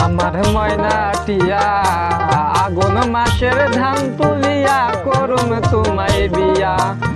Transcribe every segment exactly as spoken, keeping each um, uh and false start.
আমার ময়না টিয়া আগুন মাসের ধান তুলিয়া করুম তোমায় বিয়া।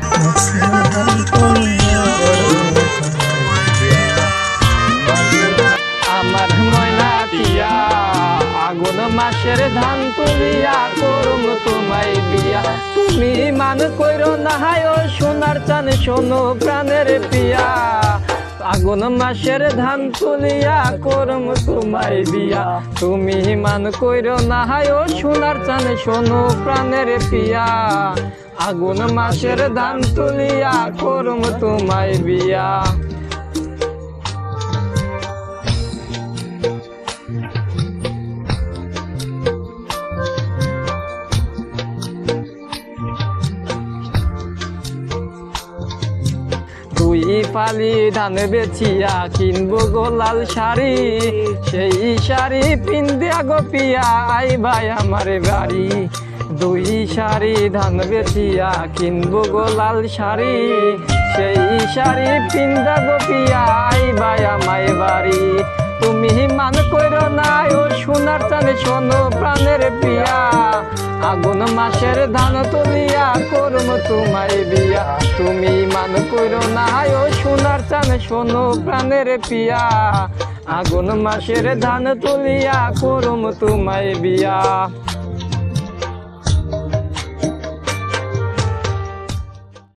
আমার ময়না টিয়া আগুন মাসের ধান তুলিয়া করুম তোমায় বিয়া। তুমি মান কইরো না হায় ও সোনার চান শোনো প্রাণের পিয়া। আগুন মাসের ধান তুলিয়া করুম তোমায় বিয়া। তুমি মান কইরো না হায় ও সোনার চান শোনো প্রাণের পিয়া। আগুন মাসের ধান তুলিয়া করুম তোমায় বিয়া। দুই ফালি ধান বেচিয়া কিনবো গো লাল শাড়ি, সেই শাড়ি পিন্দিয়া গো পিয়া আইবাই আমার বাড়ি। দুই শাড়ি ধান বেচিয়া কিনবো গো লাল শাড়ি, সেই শাড়ি পিন্দা গো পিয়া আইবাই আমার বাড়ি। তুমি মান কইরো না ও সোনার চান শোনো প্রাণের পিয়া। আগুন মাসের ধান তুলিয়া করুম তোমায় বিয়া। তুমি মান কইরো না ও সোনার চান শোনো প্রাণের পিয়া। আগুন মাসের ধান তুলিয়া করুম তোমায় বিয়া।